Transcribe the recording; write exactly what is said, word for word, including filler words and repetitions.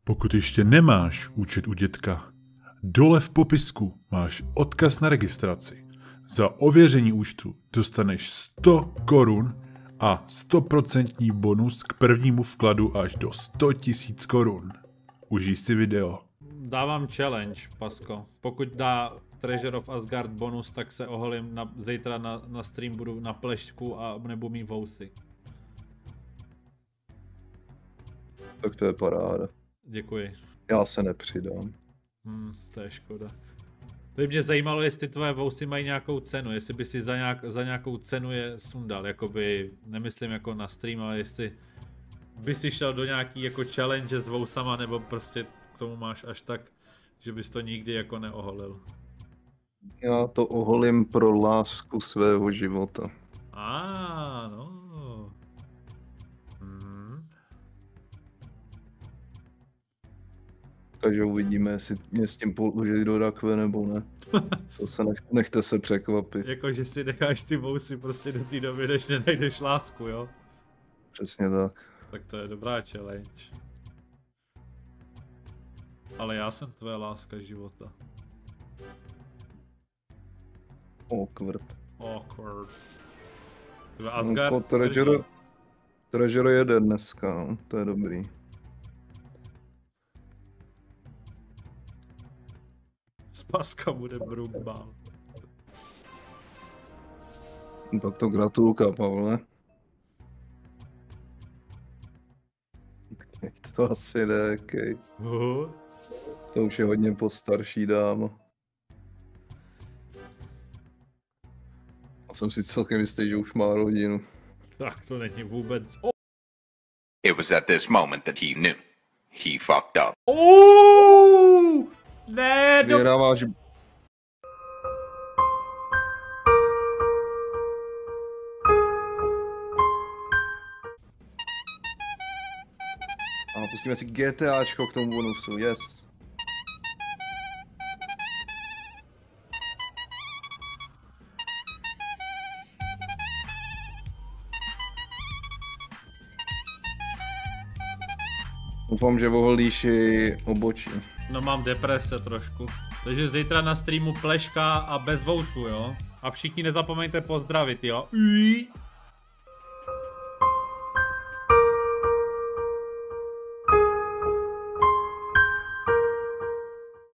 Pokud ještě nemáš účet u dětka, dole v popisku máš odkaz na registraci. Za ověření účtu dostaneš sto korun a sto procent bonus k prvnímu vkladu až do sto tisíc korun. Užij si video. Dávám challenge, Pasko. Pokud dá Treasure of Asgard bonus, tak se oholím na, zítra na, na stream, budu na plešku a nebudu mít vousy. Tak to je paráda. Děkuji. Já se nepřidám. Hmm, to je škoda. To by mě zajímalo, jestli tvoje vousy mají nějakou cenu, jestli by si za, nějak, za nějakou cenu je sundal, jakoby, nemyslím jako na stream, ale jestli by si šel do nějaký jako challenge s vousama, nebo prostě k tomu máš až tak, že bys to nikdy jako neoholil. Já to oholím pro lásku svého života. A no. Hmm. Takže uvidíme, jestli mě s tím položit do rakve nebo ne. To se nech, nechte se překvapit. Jako, že si necháš ty vousy prostě do té doby, než nenajdeš lásku, jo? Přesně tak. Tak to je dobrá challenge. Ale já jsem tvoje láska života. Awkward. Awkward. Tvoje Asgard... No, Treasure, Treasure jede dneska, no. To je dobrý. Z Paska bude Brookball. Tak to gratulka, Pavle. To asi ne, okay. Uh. To už je hodně postarší dáma. A jsem si celkem jistý, že už má rodinu. Tak to není vůbec... Oh. It was at this moment that he knew. He fucked up. Oh! Ne, do... Vyhráváš... A pustíme si GTAčko k tomu bonusu, yes. Doufám, že oholíš i obočí. No mám deprese trošku. Takže zítra na streamu pleška a bez vousu, jo? A všichni nezapomeňte pozdravit, jo? Uí.